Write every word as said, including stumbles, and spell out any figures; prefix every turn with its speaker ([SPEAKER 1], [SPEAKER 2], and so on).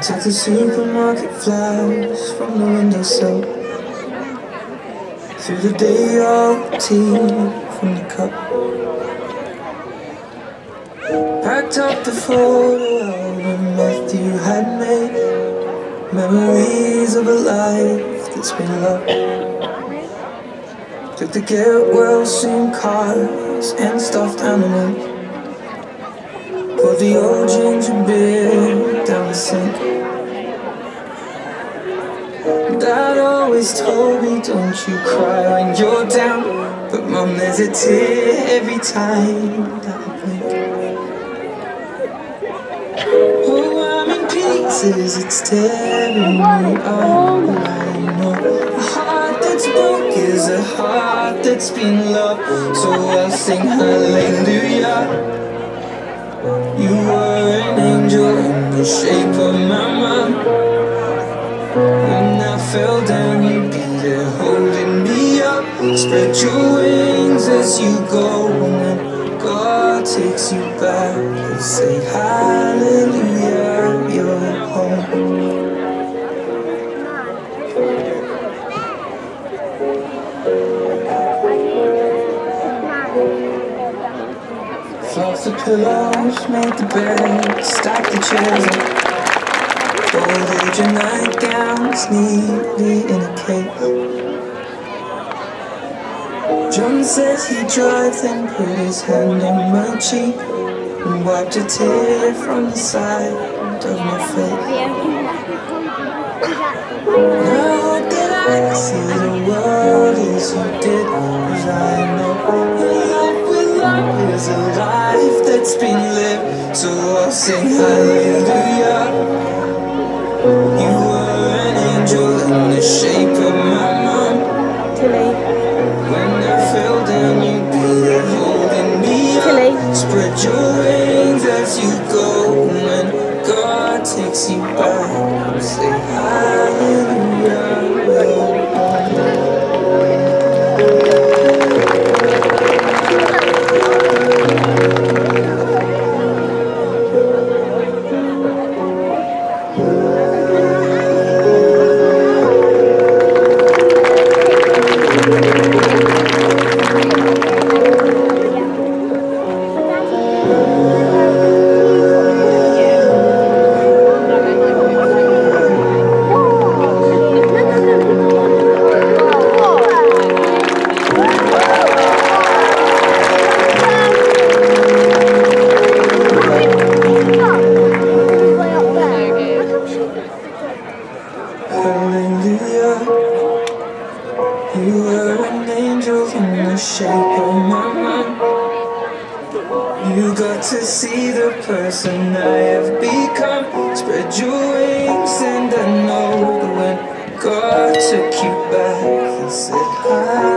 [SPEAKER 1] took the supermarket flowers from the windowsill, threw the day old tea from the cup, packed up the photo album Matthew had made, memories of a life that's been loved. Took the get well soon cars and stuffed animals, poured the old ginger beer down the sink. Dad always told me, don't you cry when you're down, but Mum, there's a tear every time that I blink. Oh, I'm in pieces, it's tearing me up. I know a heart that's broke is a heart that's been loved, so I'll sing hallelujah. You were an angel in the shape of my mom. When I fell down, you'd be there holding me up. Spread your wings as you go, and when God takes you back, you say hallelujah, you're home. Fluff the pillows, made the bed, stacked the chairs up, folded your nightgowns neatly in a case. John said he'd drive, then put his hand on my cheek and wiped a tear from the side of my face. Now I hope that I see the world as you did, 'cause I know life with love is a life that's been lived, so I'll sing hallelujah. You were an angel in the shape of my mom. When I fell down, you'd be there holding me up. Spread your wings as you go, when God takes you back, say hallelujah. Hallelujah, you were an angel in the shape of my mom. You got to see the person I have become. Spread your wings and I know that when God took you back, He said hi.